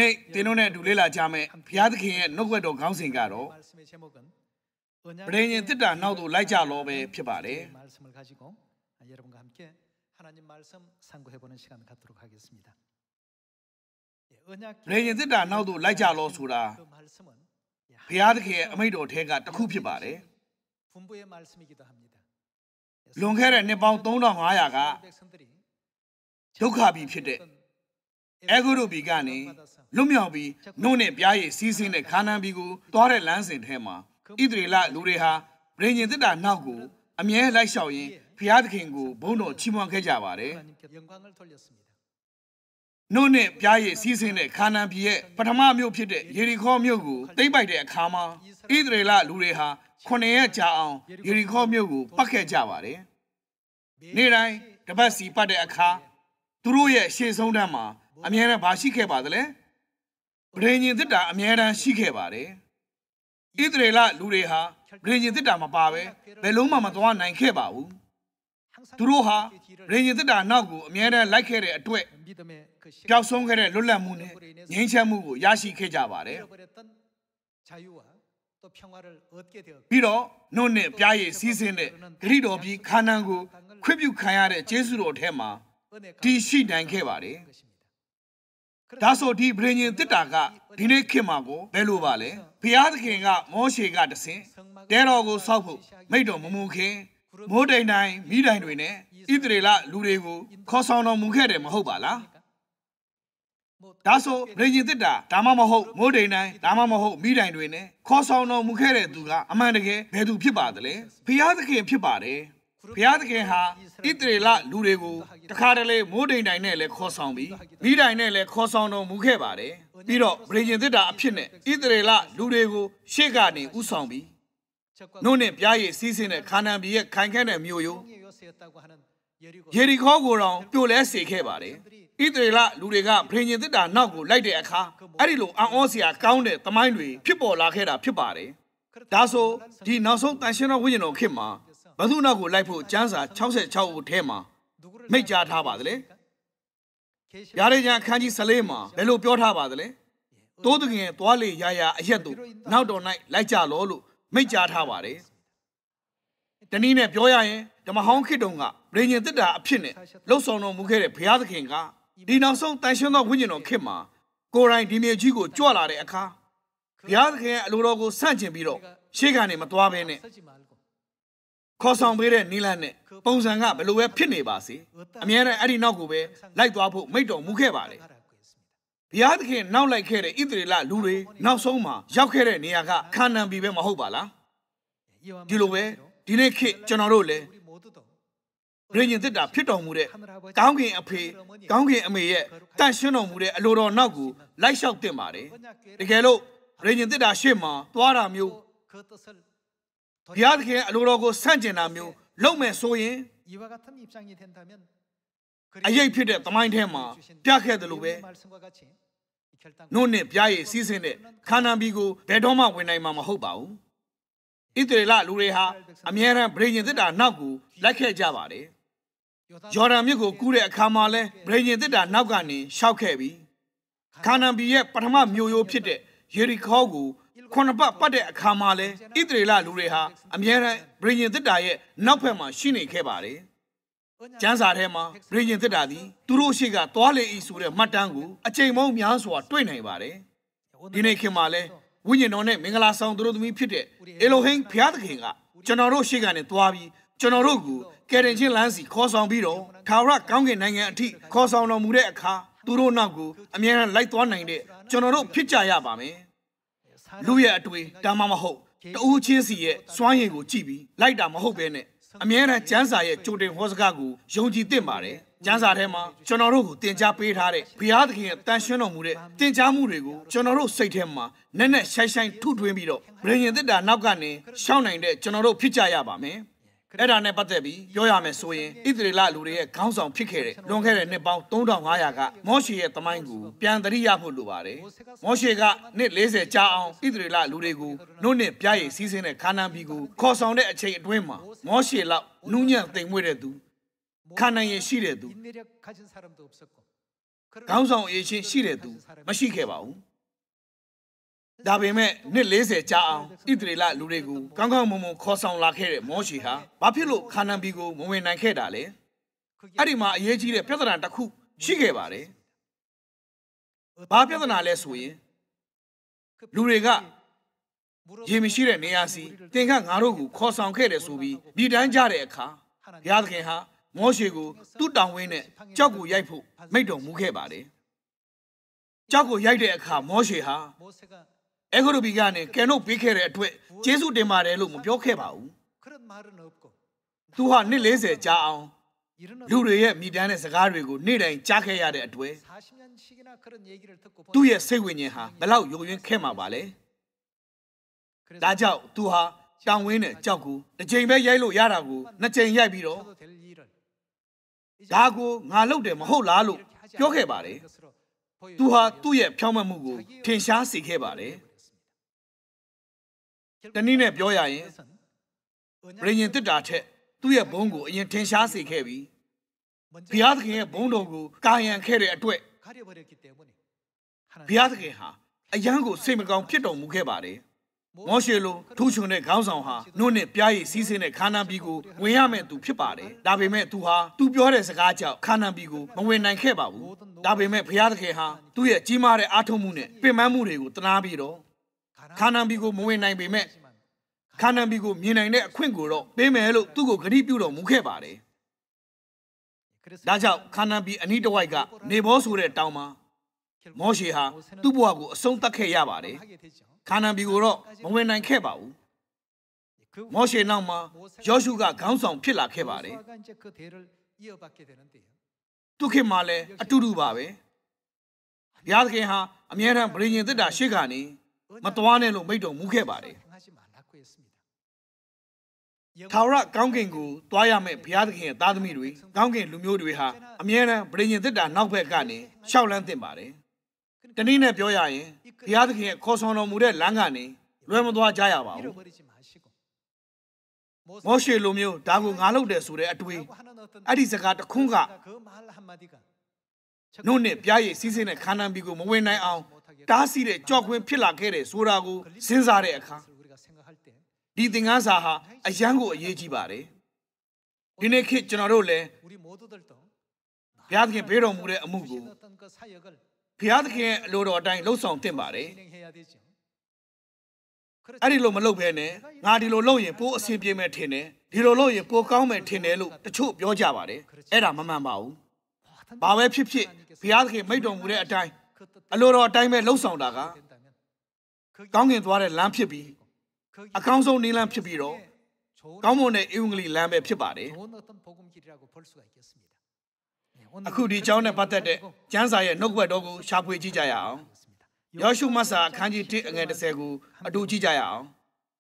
နေ့တင်းတို့နဲ့ဒူလေးလာကြမယ်ဘုရားသခင်ရဲ့နှုတ်ကပတ်တော်ခေါင်းစဉ်ကတော့ပရိညင်တစ်တာနောက်သို့လိုက်ကြလောပဲဖြစ်ပါတယ် 여러분과 함께 하나님 말씀 상고해 보는 시간 갖도록 하겠습니다. ပရိညင်တစ်တာနောက်သို့လိုက်ကြလောဆိုတာဘုရားသခင်ရဲ့အမိန့်တော်ထဲကတစ်ခုဖြစ်ပါတယ် 분부의 말씀이기도 합니다. လွန်ခဲ့တဲ့နှစ်ပေါင်း3500ကဒုက္ခပြီးဖြစ်တဲ့အဲဂုရုပြည်ကနေလွတ်မြောက်ပြီးနှုတ်နဲ့ပြားရည်စီးဆင်းတဲ့ခါနာန်ပြည်ကိုသွားတဲ့လမ်းစဉ်ထဲမှာဣသရေလလူတွေဟာပရိညင်တစ်တာနောက်ကိုအမြဲလိုက်လျှောက်ရင်းဘုရားသခင်ကိုဘုန်းတော်ချီးမွမ်းခဲ့ကြပါတယ် နှုတ်နဲ့ပြားရည်စီးဆင်းတဲ့ခါနာန်ပြည်ရဲ့ပထမမြို့ဖြစ်တဲ့ယေရီခေါမြို့ကိုသိမ်းပိုက်တဲ့အခါမှာဣသရေလလူတွေဟာ9ရက်ကြာအောင်ယေရီခေါမြို့ကိုပတ်ခဲ့ကြပါတယ်နေ့တိုင်းတပတ်စီပတ်တဲ့အခါသူတို့ရဲ့ရှေ့ဆုံးတန်းမှာအမြဲတမ်းရှိခဲ့ပါသလဲပရိညင်တစ်တာအမြဲတမ်းရှိခဲ့ပါတယ်ဣသရေလလူတွေဟာပရိညင်တစ်တာမပါပဲဘယ်လုံးမှမသွားနိုင်ခဲ့ပါဘူးသူတို့ဟာပရိညင်တစ်တာနောက်ကိုအမြဲတမ်းလိုက်ခဲ့တဲ့အတွက်ပျောက်ဆုံးခဲ့တဲ့လွတ်လပ်မှုနဲ့ငြိမ်းချမ်းမှုကိုရရှိခဲ့ကြပါတယ်ပြီးတော့နှုတ်နဲ့ပြားရည်စီးဆင်းတဲ့ဂရိတော်ပြည်ခါနာန်ကိုခွင့်ပြုခံရတဲ့ကျေးဇူးတော်ထဲမှာတည်ရှိနိုင်ခဲ့ပါတယ်ဒါဆိုဒီပရိညင်တစ်တာကဒီနေ့ခေတ်မှာကိုဘယ်လိုပါလဲဘုရားသခင်ကမောရှေကတဆင့်တဲတော်ကိုစောက်ဖို့မိန့်တော်မမူခင်မိုးတိမ်တိုင်းမိတိုင်တွေနဲ့ဣသရေလလူတွေကိုခေါ်ဆောင်တော်မူခဲ့တယ်မဟုတ်ပါလားဒါဆိုပရိညင်တစ်တာဒါမှမဟုတ်မိုးတိမ်တိုင်းဒါမှမဟုတ်မိတိုင်တွေနဲ့ခေါ်ဆောင်တော်မူခဲ့တဲ့သူကအမှန်တကယ်ဘယ်သူဖြစ်ပါသလဲဘုရားသခင်ဖြစ်ပါတယ်ဘုရားသခင်ဟာဣသရေလလူတွေကိုတခါတလေမိုးတိမ်တိုင်နဲ့လည်းခေါ်ဆောင်ပြီးမိတိုင်နဲ့လည်းခေါ်ဆောင်တော်မူခဲ့ပါတယ်ပြီးတော့ပရိညင်တစ်တာအဖြစ်နဲ့ဣသရေလလူတွေကိုရှေ့ကနေဥဆောင်ပြီးနှုတ်နဲ့ပြားရည်စီးဆင်းတဲ့ခါနာန်ပြည်ရဲ့ခိုင်ခန့်တဲ့မြို့ရိုးယေရီခေါကိုတောင်ပြိုလဲစေခဲ့ပါတယ်ဣသရေလလူတွေကပရိညင်တစ်တာနောက်ကိုလိုက်တဲ့အခါအဲ့ဒီလိုအံ့ဩစရာကောင်းတဲ့သမိုင်းတွေဖြစ်ပေါ်လာခဲ့တာဖြစ်ပါတယ်ဒါဆိုဒီနောက်ဆုံးတန်ရှင်းသောဝိညာဉ်တော်ခေတ်မှာဘသူနောက်ကိုလိုက်ဖို့ကျမ်းစာ66ဦးထဲမှာမိတ်ကြားထားပါသလဲဗျာဒိတ်ကျမ်းအခန်းကြီး14မှာဘယ်လိုပြောထားပါသလဲတိုးတကင်သွားလေရာရာအရက်တို့နောက်တော်၌လိုက်ကြလောလို့မိတ်ကြားထားပါတယ်တနည်းနဲ့ပြောရရင်ဓမ္မဟောင်းခေတ်တုန်းကပရိညင်တစ်တာအဖြစ်နဲ့လှုပ်ဆောင်တော်မူခဲ့တဲ့ဘုရားသခင်ကဒီနောက်ဆုံးတန်ရှင်းသောဝိညာဉ်တော်ခေတ်မှာကိုယ်တိုင်ဒီမြေကြီးကိုကြွလာတဲ့အခါဘုရားသခင်ရဲ့အလိုတော်ကိုဆန့်ကျင်ပြီးတော့ရှေ့ကနေမသွားဘဲနဲ့ခေါ်ဆောင်ပေးတဲ့နီလန်းနဲ့ပုံစံကဘယ်လိုပဲဖြစ်နေပါစေအမြဲတမ်းအဲ့ဒီနောက်ကိုပဲလိုက်သွားဖို့မိန့်တော်မူခဲ့ပါတယ်ဘုရားသခင်နောက်လိုက်ခဲ့တဲ့ဣသရေလလူတွေနောက်ဆုံးမှာရောက်ခဲ့တဲ့နေရာကခါနာန်ပြည်ပဲမဟုတ်ပါလားဒီလိုပဲဒီနေ့ခေတ်ကျွန်တော်တို့လည်းပရိညင်တစ်တာဖြစ်တော်မူတဲ့ကောင်းကင်အဖေကောင်းကင်အမေရဲ့တန်ရှင်းတော်မူတဲ့အလိုတော်နောက်ကိုလိုက်လျှောက်တင်ပါတယ်တကယ်လို့ပရိညင်တစ်တာရှေ့မှာသွားတာမျိုးဘုရားသခင်အလိုတော်ကိုဆန့်ကျင်တာမျိုးလုပ်မယ်ဆိုရင်အရေးဖြစ်တဲ့သမိုင်းထဲမှာပြခဲ့တယ်လို့ပဲနှုတ်နဲ့ပြားရည်စီးဆင်းတဲ့ခါနာန်ပြည်ကိုဘယ်တော့မှဝင်နိုင်မှာမဟုတ်ပါဘူးဣသရေလလူတွေဟာအမြဲတမ်းပရိညင်တစ်တာနောက်ကိုလိုက်ခဲ့ကြပါတယ်ယော်ဒန်မြစ်ကိုကူးတဲ့အခါမှာလဲပရိညင်တစ်တာနောက်ကနေရှောက်ခဲ့ပြီးခါနာန်ပြည်ရဲ့ပထမမြို့ရိုးဖြစ်တဲ့ယေရီခေါကို9ပတ်ပတ်တဲ့အခါမှာလဲဣသရေလလူတွေဟာအမြဲတမ်းပရိညင်တစ်တာရဲ့နောက်ဘက်မှာရှိနေခဲ့ပါတယ်ကျမ်းစာထဲမှာပရိညင်တစ်တာသည်သူတို့ရှိကသွားလေဤဆိုတဲ့မှတ်တမ်းကိုအချိန်ပေါင်းများစွာတွေ့နိုင်ပါတယ်ဒီနေ့ခင်မှာလဲဝိညာဉ်တော်နဲ့မင်္ဂလာဆောင်သူတို့သမီးဖြစ်တဲ့အေလိုဟိန်းဘုရားသခင်ကကျွန်တော်တို့ရှိကနေသွားပြီးကျွန်တော်တို့ကိုကယ်တင်ခြင်းလမ်းစီခေါ်ဆောင်ပြီးတော့ထာဝရကောင်းကင်နိုင်ငံအထိခေါ်ဆောင်တော်မူတဲ့အခါသူတို့နောက်ကိုအမြဲတမ်းလိုက်သွားနိုင်တဲ့ကျွန်တော်တို့ဖြစ်ကြရပါမယ်လူရဲ့အတွေ့ဒါမှမဟုတ်တဦးချင်းစီရဲ့စွမ်းရည်ကိုကြည့်ပြီးလိုက်တာမဟုတ်ပဲနဲ့အမြဲတမ်းကျမ်းစာရဲ့ကြိုတင်ဟောစကားကိုယုံကြည်သင့်ပါတယ်ကျမ်းစာထဲမှာကျွန်တော်တို့ကိုသင်ကြားပေးထားတဲ့ဘုရားသခင်ရဲ့တန်ရှင်းတော်မူတဲ့သင်ကြားမှုတွေကိုကျွန်တော်တို့စိတ်ထဲမှာနက်နက်ရှိုင်းရှိုင်းထုထွင်းပြီးတော့ဗြိဉ္ဉ်တစ်တာနောက်ကနေရှောင်းနိုင်တဲ့ကျွန်တော်တို့ဖြစ်ကြရပါမယ်အဲ့ဒါနဲ့ပတ်သက်ပြီးပြောရမယ်ဆိုရင်ဣသရေလလူတွေရဲ့ခေါင်းဆောင်ဖြစ်ခဲ့တဲ့လွန်ခဲ့တဲ့နှစ်ပေါင်း3500ကမောရှေရဲ့သမိုင်းကိုပြန်သတိရဖို့လိုပါတယ်မောရှေကနှစ်40ကြာအောင်ဣသရေလလူတွေကိုနှုတ်နဲ့ပြားရည်စီးဆင်းတဲ့ခါနာန်ပြည်ကိုခေါ်ဆောင်တဲ့အချိန်အတွင်းမှာမောရှေလောက်နူးညံ့သိမ်မွေ့တဲ့သူခါနာန်ရည်ရှိတဲ့သူခေါင်းဆောင်အရေးချင်းရှိတဲ့သူမရှိခဲ့ပါဘူးဒါပေမဲ့နှစ်40ကြာအောင်ဣသရေလလူတွေကိုကောင်းကောင်းမွန်မွန်ခေါ်ဆောင်လာခဲ့တဲ့မောရှေဟာဘာဖြစ်လို့ခါနန်ပြည်ကိုမဝင်နိုင်ခဲ့တာလဲအဲ့ဒီမှာအရေးကြီးတဲ့ပြဿနာတစ်ခုရှိခဲ့ပါတယ်ဘာပြဿနာလဲဆိုရင်လူတွေကရေမရှိတဲ့နေရာစီသင်္ခငါတို့ကိုခေါ်ဆောင်ခဲ့တယ်ဆိုပြီးပြည်တန်းကြတဲ့အခါဘုရားသခင်ဟာမောရှေကိုသူ့တောင်ဝင်းနဲ့ကြောက်ကိုရိုက်ဖို့မိန့်တော်မူခဲ့ပါတယ်ကြောက်ကိုရိုက်တဲ့အခါမောရှေဟာအဲဂုတ္တုပြည်ကနေကယ်နှုတ်ပေးခဲ့တဲ့အတွက်ကျေးဇူးတင်ပါတယ်လို့မပြောခဲ့ပါဘူးသူဟာနှစ်40ကြာအောင်လူတွေရဲ့မိတန်းတဲ့စကားတွေကိုနေ့တိုင်းကြားခဲ့ရတဲ့အတွက်သူ့ရဲ့စိတ်ဝိညာဉ်ဟာဘယ်လောက်ယိုယွင်းခဲ့မှာပါလဲဒါကြောင့်သူဟာတောင်ဝင်းနဲ့ကြောက်ကိုတစ်ချိန်ပဲရိုက်လို့ရတာကိုနှစ်ချိန်ရိုက်ပြီးတော့ဒါကိုငါလုပ်တယ်မဟုတ်လားလို့ပြောခဲ့ပါတယ်သူဟာသူ့ရဲ့ဖြောင်းမှတ်မှုကိုထင်ရှားစေခဲ့ပါတယ်တနည်းနဲ့ပြောရရင်ဗြိဉ္ဉ်တစ်တာထက်သူ့ရဲ့ဘုန်းကိုအရင်ထင်ရှားစေခဲ့ပြီးဘုရားသခင်ရဲ့ဘုန်းတော်ကိုကာယံခဲ့တဲ့အတွက်ဘုရားသခင်ဟာအယံကိုစိတ်မကောင်းဖြစ်တော်မူခဲ့ပါတယ်မောရှေလိုထူးချွန်တဲ့ခေါင်းဆောင်ဟာနှုတ်နဲ့ပြားရည်စီးဆင်းတဲ့ခါနာန်ပြည်ကိုဝင်ရမယ့်သူဖြစ်ပါတယ်ဒါပေမဲ့သူဟာသူပြောတဲ့စကားကြောင့်ခါနာန်ပြည်ကိုမဝင်နိုင်ခဲ့ပါဘူးဒါပေမဲ့ဘုရားသခင်ဟာသူ့ရဲ့ကြီးမားတဲ့အားထုတ်မှုနဲ့ပင်ပန်းမှုတွေကိုတနာပြီးတော့ခါနာန်ပြည်ကိုမဝင်နိုင်ပေမဲ့ခါနာန်ပြည်ကိုမြင်နိုင်တဲ့အခွင့်ကိုတော့ပေးမယ်လို့သူ့ကိုဂရုပြုတော်မူခဲ့ပါတယ်ဒါကြောင့်ခါနာန်ပြည်အနီးတစ်ဝိုက်ကနေဘောဆိုတဲ့တောင်မှာမောရှေဟာသူ့ဘဝကိုအဆုံးသတ်ခဲ့ရပါတယ်ခါနာန်ပြည်ကိုတော့မဝင်နိုင်ခဲ့ပါဘူးမောရှေနောက်မှာယောရှုကခေါင်းဆောင်ဖြစ်လာခဲ့ပါတယ်သူခေတ်မှာလည်းအတူတူပါပဲဘုရားသခင်ဟာအမြဲတမ်းဗြိဉ္ဉ်သက်တာရှိကနေမတော်နဲ့လို့မိန့်တော်မူခဲ့ပါတယ်ထာဝရကောင်းကင်ကိုတွားရမယ့်ဘုရားသခင်ရဲ့သားသမီးတွေကောင်းကင်လူမျိုးတွေဟာအမြဲတမ်းဗြိဉ္ဉ်သက်တာနောက်ဘက်ကနေရှောက်လန်းသင့်ပါတယ်တနည်းနဲ့ပြောရရင်ဘုရားသခင်ရဲ့ခေါ်ဆောင်တော်မူတဲ့လမ်းကနေလွဲမသွားကြရပါဘူးမောရှေလိုမျိုးဒါကိုငါလုပ်တယ်ဆိုတဲ့အတွေ့အဲ့ဒီစကားတစ်ခွန်းကနှုတ်နဲ့ပြားရည်စီးဆင်းတဲ့ခါနာန်ပြည်ကိုမဝင်နိုင်အောင်တားဆီးတဲ့ကြော့ခွင်းဖြစ်လာခဲ့တယ်ဆိုတာကိုစဉ်းစားတဲ့အခါဒီသင်ခန်းစာဟာအယံကိုအရေးကြီးပါတယ်ဒီနေ့ခေတ်ကျွန်တော်တို့လည်းဘုရားသခင်ပေးတော်မူတဲ့အမှုကိုဘုရားသခင်အလိုတော်အတိုင်းလှုပ်ဆောင်သင့်ပါတယ်အဲ့ဒီလိုမလုပ်ဘဲနဲ့ငါဒီလိုလုပ်ရင်ပိုးအဆင်ပြေမယ်ထင်တယ်ဒီလိုလုပ်ရင်ပိုးကောင်းမယ်ထင်တယ်လို့တချို့ပြောကြပါတယ်အဲ့ဒါမမှန်ပါဘူးဘာပဲဖြစ်ဖြစ်ဘုရားသခင်မိန့်တော်မူတဲ့အတိုင်းအလိုတော်အတိုင်းပဲလှုပ်ဆောင်တာကကောင်းကင်သွားတဲ့လမ်းဖြစ်ပြီးအကောင်းဆုံးနည်းလမ်းဖြစ်ပြီးတော့ကောင်းမွန်တဲ့ဧဝံဂေလိလမ်းပဲဖြစ်ပါတယ်အခုဒီအကြောင်းနဲ့ပတ်သက်တဲ့ကျမ်းစာရဲ့နှုတ်ကပတ်တော်ကိုရှာဖွေကြည့်ကြရအောင်ယောရှုမတ်စာအခန်းကြီး1အငယ်30ကိုအတူကြည့်ကြရအောင်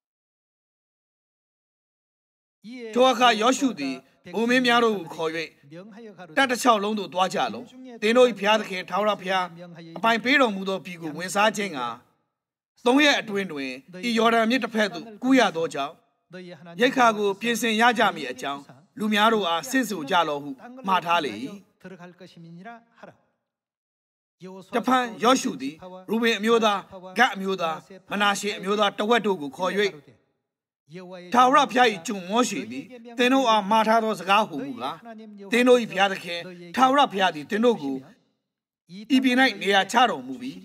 ထိုအခါယောရှုသည်ဗိုလ်မင်းများတို့ကိုခေါ်၍တပ်တစ်ချောင်းလုံးသို့တွားကြလော့သင်တို့၏ဘုရားသခင်ထာဝရဘုရားအပိုင်ပေးတော်မူသောပြည်ကိုဝင်စားခြင်းက3ရက်အတွင်းတွင်ဤယော်ဒန်မြစ်တစ်ဖက်သို့ကူးရသောကြောင့်ရိတ်ခါကိုပြင်ဆင်ရကြမည်အကြောင်းလူများတို့အားဆင့်ဆိုကြလော့ဟုမှားထားလေ၏တဖန်ယောရှုသည်ရူဘင်အမျိုးသားဂတ်အမျိုးသားမနာရှေအမျိုးသားတဝက်တို့ကိုခေါ်၍ထာဝရဘုရား၏ကျွန်မောရှေသည်သင်တို့အားမှားထားသောစကားဟုမူကားသင်တို့၏ဘုရားသခင်ထာဝရဘုရားသည်သင်တို့ကိုဤပြည်၌နေရာချတော်မူပြီး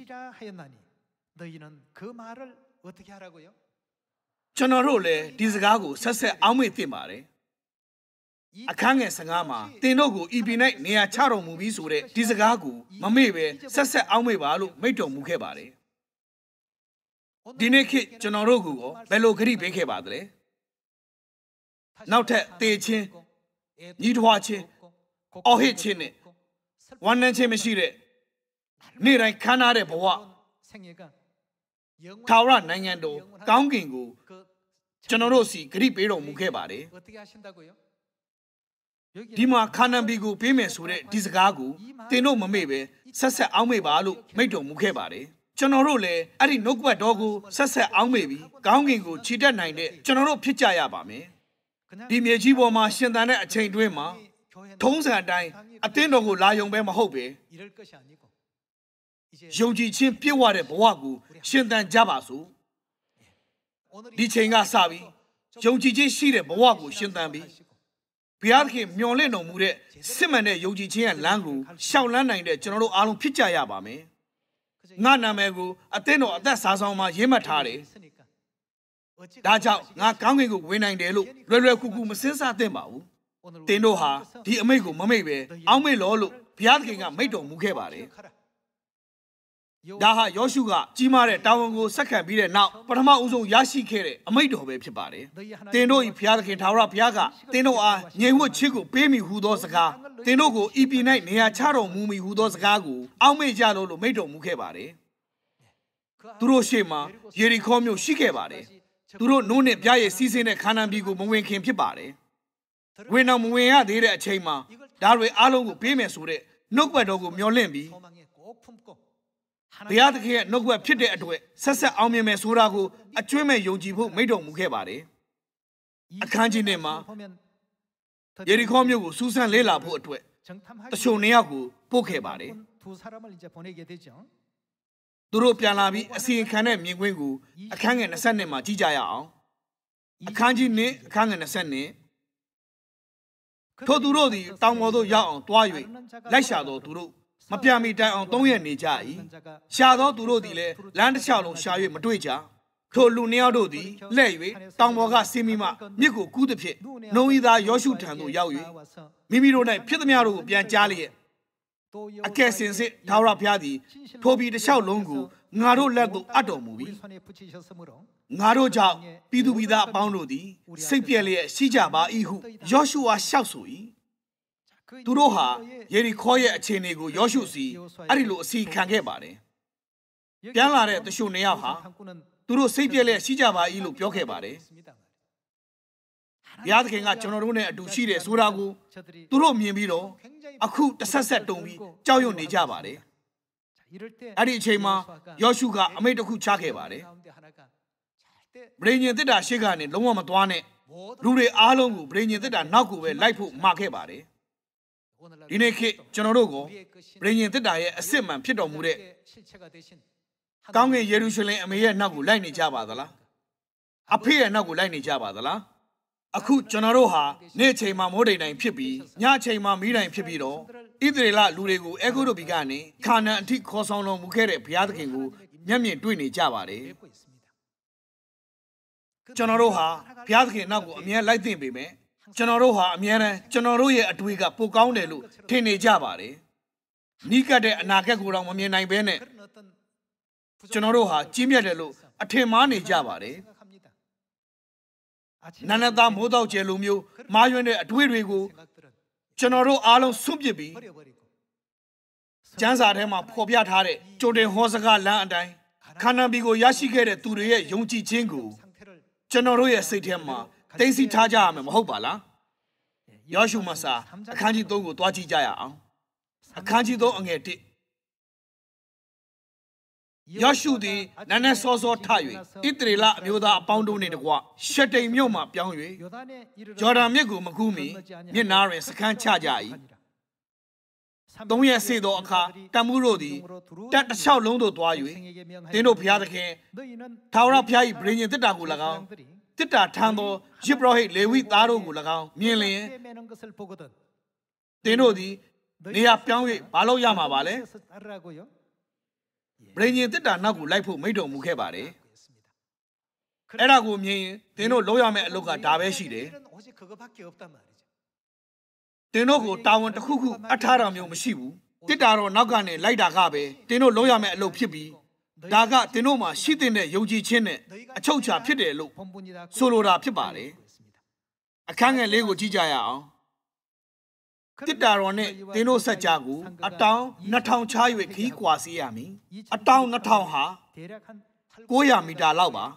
ကျွန်တော်တို့လည်းဒီစကားကိုဆက်ဆက်အောက်မေ့သင့်ပါတယ်အခန်းငယ်15မှာတင်တို့ကိုဤပြည်၌နေရာချတော်မူပြီးဆိုတဲ့ဒီစကားကိုမမေ့ပဲဆက်ဆက်အောက်မေ့ပါလို့မိန့်တော်မူခဲ့ပါတယ်ဒီနေ့ခေတ်ကျွန်တော်တို့ကိုဘယ်လိုဂရုပေးခဲ့ပါသလဲနောက်ထပ်တေချင်းညီထွားချင်းအော်ဟစ်ချင်းနဲ့ဝမ်းနည်းခြင်းမရှိတဲ့နေ့တိုင်းခမ်းနားတဲ့ဘဝထာဝရနိုင်ငံတော်ကောင်းကင်ကိုကျွန်တော်တို့စီဂရုပေးတော်မူခဲ့ပါတယ်ဒီမှာခါနာန်ပြည်ကိုပေးမယ်ဆိုတဲ့ဒီစကားကိုတင်တို့မမေ့ပဲဆက်ဆက်အောက်မေ့ပါလို့မိန့်တော်မူခဲ့ပါတယ်ကျွန်တော်တို့လည်းအဲ့ဒီနှုတ်ကပတ်တော်ကိုဆက်ဆက်အောက်မေ့ပြီးကောင်းကင်ကိုခြေတက်နိုင်တဲ့ကျွန်တော်တို့ဖြစ်ကြရပါမယ်ဒီမြေကြီးပေါ်မှာရှင်သန်တဲ့အချိန်တွင်းမှာထုံးစံအတိုင်းအသင်းတော်ကိုလာယုံပဲမဟုတ်ပဲယုံကြည်ခြင်းပြည့်ဝတဲ့ဘဝကိုရှင်သန်ကြပါစို့ဒီချိန်ကစပြီးယုံကြည်ခြင်းရှိတဲ့ဘဝကိုရှင်သန်ပြီးဘုရားသခင်မျှော်လင့်တော်မူတဲ့စစ်မှန်တဲ့ယုံကြည်ခြင်းရဲ့လမ်းကိုရှောက်လန်းနိုင်တဲ့ကျွန်တော်တို့အားလုံးဖြစ်ကြရပါမယ်ငါနာမည်ကိုအသင်းတော်အသက်စာဆောင်မှာရေးမှတ်ထားတယ်ဒါကြောင့်ငါကောင်းကင်ကိုဝင်နိုင်တယ်လို့လွယ်ကူကူမစင်စားသင့်ပါဘူးတင်တို့ဟာဒီအမိန့်ကိုမမိတ်ပဲအောက်မေ့လို့ဘုရားသခင်ကမိန့်တော်မူခဲ့ပါတယ်ဒါဟာယောရှုကကြီးမားတဲ့တာဝန်ကိုဆက်ခံပြီးတဲ့နောက်ပထမဦးဆုံးရရှိခဲ့တဲ့အမိန့်တော်ပဲဖြစ်ပါတယ်တင်တို့၏ဘုရားသခင်ထာဝရဘုရားကတင်တို့အားငြိမ်ဝှက်ချစ်ကိုပေးမိဟုသောစကားတင်တို့ကိုဤပြည်၌နေရာချတော်မူမိဟုသောစကားကိုအောက်မေ့ကြလို့မိန့်တော်မူခဲ့ပါတယ်သူတို့ရှေ့မှာယေရီခေါမြို့ရှိခဲ့ပါတယ်သူတို့နိုးနဲ့ပြားရည်စီးဆင်းတဲ့ခါနာန်ပြည်ကိုမဝင်ခင်ဖြစ်ပါတယ်ဝင်အောင်မဝင်ရသေးတဲ့အချိန်မှာဒါတွေအားလုံးကိုပေးမယ်ဆိုတဲ့နှုတ်ပတ်တော်ကိုမျှော်လင့်ပြီးဘုရားသခင်ရဲ့နှုတ်ပတ်ဖြစ်တဲ့အတွက်ဆက်ဆက်အောင်မြင်မယ်ဆိုတာကိုအကျွမ်းမဲ့ယုံကြည်ဖို့မိန့်တော်မူခဲ့ပါတယ်အခန်းကြီးနဲ့မှာယေရီခေါမြို့ကိုစူးစမ်းလေ့လာဖို့အတွက်တချို့နေရာကိုပို့ခဲ့ပါတယ်သူတို့ပြန်လာပြီးအစီရင်ခံတဲ့မြင်ကွင်းကိုအခန်းငယ်20မှာကြည့်ကြရအောင်အခန်းကြီးနဲ့အခန်းငယ်20ထို့သူတို့သည်တောင်ပေါ်သို့ရောက်အောင်တွား၍လိုက်ရှာတော်သူတို့မပြမီတိုင်အောင်3ရက်နေကြ၏ရှာသောသူတို့သည်လည်းလမ်းတစ်လျှောက်လုံးရှာ၍မတွေ့ကြထိုလူနှစ်ယောက်တို့သည်လှည့်၍တောင်ပေါ်ကဆင်းပြီးမှမြစ်ကိုကူးသည်ဖြင့်နှုံဤသားယောရှုထံသို့ရောက်၍မိမိတို့၌ဖြစ်သမျှတို့ကိုပြန်ကြားလျက်အကဲစင်စစ်ထာဝရဘုရားသည်ထိုပြည်တစ်လျှောက်လုံးကိုငါတို့လက်သို့အပ်တော်မူပြီးငါတို့ကြောင့်ပြည်သူပြည်သားအပေါင်းတို့သည်စိတ်ပြည့်လျက်ရှိကြပါ၏ဟုယောရှုအားလျှောက်ဆို၏သူတို့ဟာယေရီခေါရဲ့အခြေအနေကိုယောရှုစီအဲ့ဒီလိုအစီခံခဲ့ပါတယ်ပြန်လာတဲ့တချို့နှစ်ယောက်ဟာသူတို့စိတ်ပြည့်လျက်ရှိကြပါ၏လို့ပြောခဲ့ပါတယ်ဘုရားသခင်ကကျွန်တော်တို့နဲ့အတူရှိတယ်ဆိုတာကိုသူတို့မြင်ပြီးတော့အခုတဆက်ဆက်တုံပြီးကြောက်ရွံ့နေကြပါတယ်အဲ့ဒီအချိန်မှာယောရှုကအမိန့်တစ်ခုချခဲ့ပါတယ်ဗြိဉ္ဉ်သစ်တာရှေ့ကနေလုံးဝမသွားနဲ့လူတွေအားလုံးကိုဗြိဉ္ဉ်သစ်တာနောက်ကိုပဲလိုက်ဖို့မှာခဲ့ပါတယ်ဒီနေ့ခေတ်ကျွန်တော်တို့ကိုဗြိဉ္ဉ်သစ်တာရဲ့အစစ်မှန်ဖြစ်တော်မူတဲ့ကောင်းကင်ယေရုရှလင်အမေရဲ့နောက်ကိုလိုက်နေကြပါသလားအဖေရဲ့နောက်ကိုလိုက်နေကြပါသလားအခုကျွန်တော်တို့ဟာနေ့ချိန်မှာမိုးတိမ်တိုင်းဖြစ်ပြီးညချိန်မှာမီးတိုင်ဖြစ်ပြီးတော့ဣသရေလလူတွေကိုအဲဂုတ္တုပြည်ကနေခါနန်အထိခေါ်ဆောင်တော်မူခဲ့တဲ့ဘုရားသခင်ကိုမျက်မြင်တွေ့နေကြပါတယ်ကျွန်တော်တို့ဟာဘုရားသခင်နောက်ကိုအမြဲလိုက်သင့်ပေမဲ့ကျွန်တော်တို့ဟာအမြဲတမ်းကျွန်တော်တို့ရဲ့အတွေ့ကပိုကောင်းတယ်လို့ထင်နေကြပါတယ်နီးကပ်တဲ့အနာဂတ်ကိုတော့မမြင်နိုင်ဘဲနဲ့ကျွန်တော်တို့ဟာကြီးမြတ်တယ်လို့အထင်မှားနေကြပါတယ်နာနသားမိုးတောက်ကျယ်လိုမျိုးမာရွံ့တဲ့အတွေ့တွေကိုကျွန်တော်တို့အားလုံးဆွန့်ပစ်ပြီးကျမ်းစာထဲမှာဖော်ပြထားတဲ့ကြိုတင်ဟောစကားလမ်းအတိုင်းခါနာန်ပြည်ကိုရရှိခဲ့တဲ့သူတွေရဲ့ယုံကြည်ခြင်းကိုကျွန်တော်တို့ရဲ့စိတ်ထဲမှာသိသိထားကြရမယ်မဟုတ်ပါလားယောရှုမစာအခန်းကြီး3ကိုတွားကြည့်ကြရအောင်အခန်းကြီး3အငယ်1ယောရှုသည်နန်းနဲ့စောစောထ၍ဣသရေလအမျိုးသားအပေါင်းတို့နှင့်တကွရှတိမ်မြို့မှပြောင်း၍ဂျော်ဒန်မြစ်ကိုမကူးမီမြစ်နားတွင်စခန်းချကြ၏3ရက်စေသောအခါတန်မှုတို့သည်တက်တစ်လျှောက်လုံးသို့သွား၍တင်းတို့ဘုရားသခင်ထာဝရဘုရား၏ဗြိဉ္ဉ်သစ်တာကို၎င်းတစ်တာထမ်းသောယေဘရဟိလေဝိသားတို့ကို၎င်းမြင်လျင်တင်းတို့သည်နေရာပြောင်း၍မလုပ်ရမှာပါလေဗြိဉ္ဉ်တစ်တာနောက်ကိုလိုက်ဖို့မိန့်တော်မူခဲ့ပါတယ်အဲ့ဒါကိုမြင်ရင်တင်းတို့လုပ်ရမယ့်အလုပ်ကဒါပဲရှိတယ်တင်းတို့ကိုတာဝန်တစ်ခုခုအထားတော်မျိုးမရှိဘူးတစ်တာတော့နောက်ကနေလိုက်တာကပဲတင်းတို့လုပ်ရမယ့်အလုပ်ဖြစ်ပြီးဒါကတင်းတို့မှာရှိတဲ့ယုံကြည်ခြင်းနဲ့အချုပ်အခြာဖြစ်တယ်လို့ဆိုလိုတာဖြစ်ပါတယ်အခန်းငယ်လေးကိုကြည့်ကြရအောင်တစ်တာတော်နဲ့တင်းတို့ဆက်ကြကိုအတောင်2000ချ၍ခီးကွာစီးရမည်အတောင်2000ဟာ900မီတာလောက်ပါ